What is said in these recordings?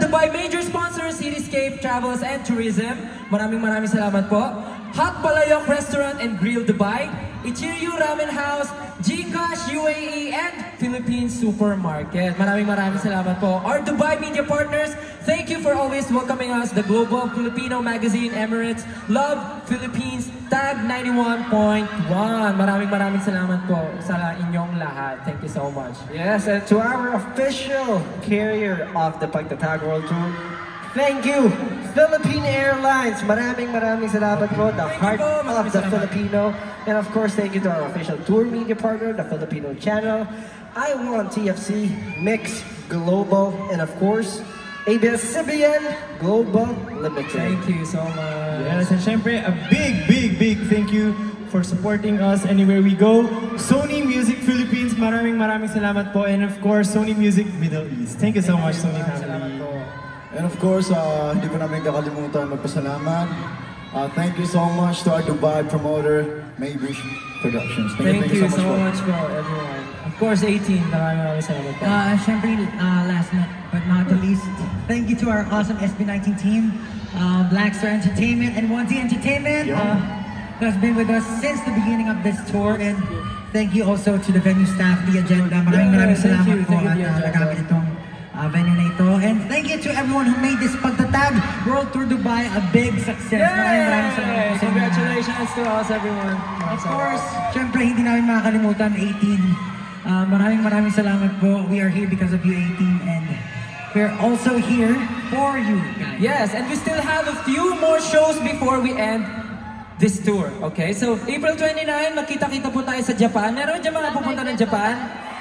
Dubai major sponsor, Cityscape Travels and Tourism. Maraming salamat po. Hot Palayok Restaurant and Grill Dubai, Ichiryu Ramen House, GCash UAE, and Philippines Supermarket. Maraming salamat po. Our Dubai media partners, thank you for always welcoming us. The Global Filipino Magazine, Emirates, Love Philippines, Tag 91.1. Maraming salamat po sa inyong lahat. Thank you so much. Yes, and to our official carrier of the Pagtatag World Tour, thank you, Philippine Airlines. Maraming salamat po, the heart of the Filipino. And of course, thank you to our official tour media partner, the Filipino Channel, I Want TFC, Mix Global, and of course, ABS-CBN Global Limited. Thank you so much. Yes, and syempre, a big thank you for supporting us anywhere we go. Sony Music Philippines, maraming salamat po. And of course, Sony Music Middle East. Thank you so much, Sony family. And of course, hindi ko namin kakalimutan magpasalamat. Thank you so much to our Dubai promoter, Maybush Productions. Thank you so much po, everyone. Of course, 18. Maraming salamat po. Syempre, last but not the least, thank you to our awesome SB19 team, Black Star Entertainment and 1D Entertainment, who has been with us since the beginning of this tour. And thank you also to the venue staff, The Agenda. Maraming salamat po at nagamit itong venue na ito. And thank you to everyone who made this Pagtatag World Tour Dubai a big success. Maraming salamat po. Congratulations to us, everyone. Of course, syempre hindi namin makakalimutan 18. Maraming salamat po. We are here because of you, 18, and we're also here for you guys. Yes, and we still have a few more shows before we end this tour. Okay, so April 29, magkita-kita po tayo sa Japan. Meron dyan mga pupunta ng Japan?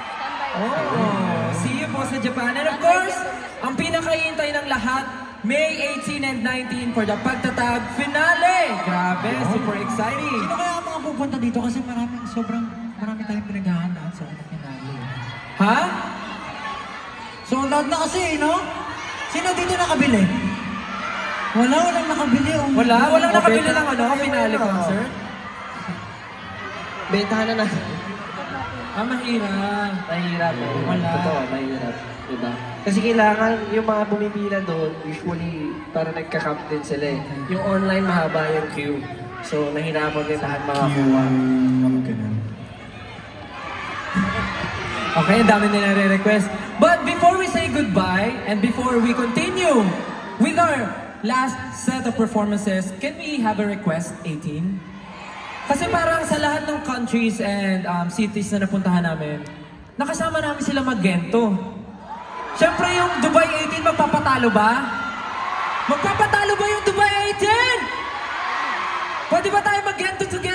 See you po sa Japan. And of course, ang pinakahihintay ng lahat, May 18 and 19 for the Pagtatag Finale. Grabe, super exciting. Sino kaya ang mga pupunta dito? Kasi marami tayong pinaghahandaan sa finale. Ha? Sold out na kasi, no? Sino dito nakabili? Walang nakabili. Walang nakabili ng finale concert? Bentahan na. Mahirap. Mahirap. Wala. Totoo, mahirap. Diba? Kasi kailangan yung mga bumipila doon, usually para nagka-camp din sila eh. Yung online mahaba yung queue. So, nahirapan din lahat makakuha. Okay, ang dami nila re-request. But before we say goodbye, and before we continue with our last set of performances, can we have a request, 18? Kasi parang sa lahat ng countries and cities na napuntahan namin, nakasama namin sila mag-gento. Siyempre yung Dubai 18, magpapatalo ba? Magpapatalo ba yung Dubai 18? Pwede ba tayo mag-gento together?